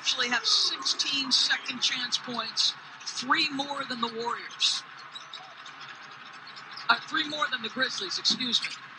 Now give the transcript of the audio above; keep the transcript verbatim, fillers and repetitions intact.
actually have sixteen second chance points, three more than the Warriors. Uh, three more than the Grizzlies, excuse me.